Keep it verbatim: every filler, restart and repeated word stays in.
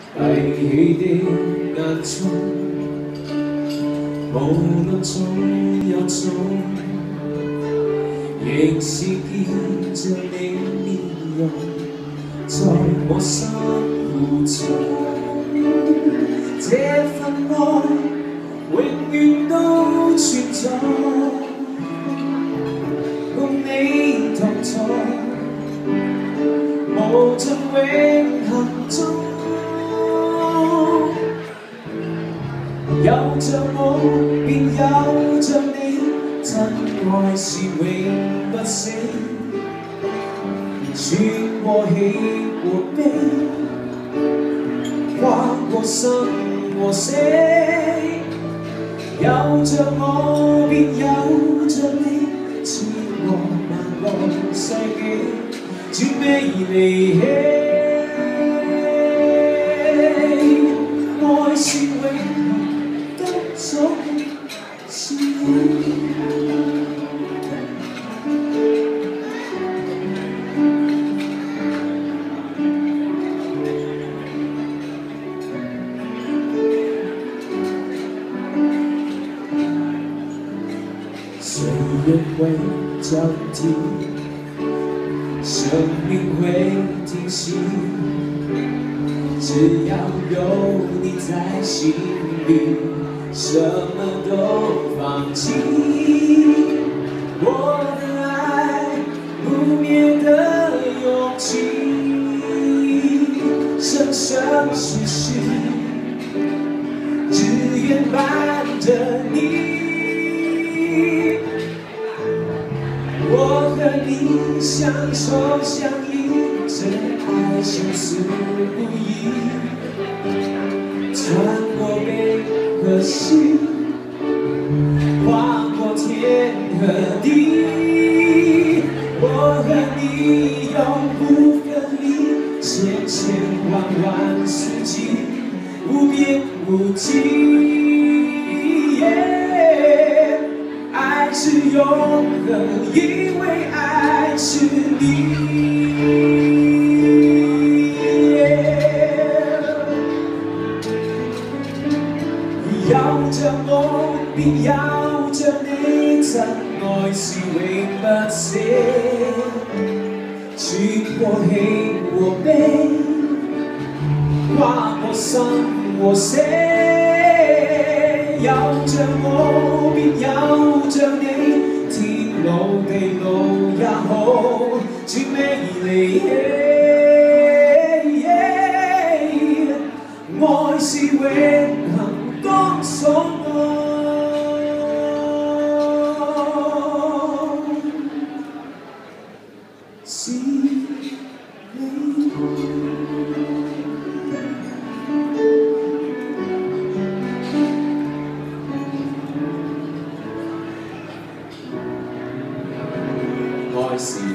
閉起的眼中，無論總有種，仍是見着你面容，在我心湖中。這份愛永遠都存在，共你同在，無盡永恆中。 有着我，便有着你，真愛是永不死，穿過喜和悲，跨過生和死。有着我，便有着你，穿過萬個世紀，絕未離棄。愛是永恆。 總是你，歲月會交替，生命會停息，只要有你在心裡。 什麼都放棄，我的愛不滅的勇氣，生生世世，只願伴着你。我和你相守相依，這愛生死不移，穿過悲。 可惜，跨過天和地，我和你永不分離，千千萬萬世紀，無邊無際。Yeah, 愛是永恆，因為愛是你。 有着我，便有着你，真愛是永不死，穿過喜和悲，跨過生和死。有着我，便有着你，天路地路也好，絕未離棄。愛是永恆。 當所愛是你。愛是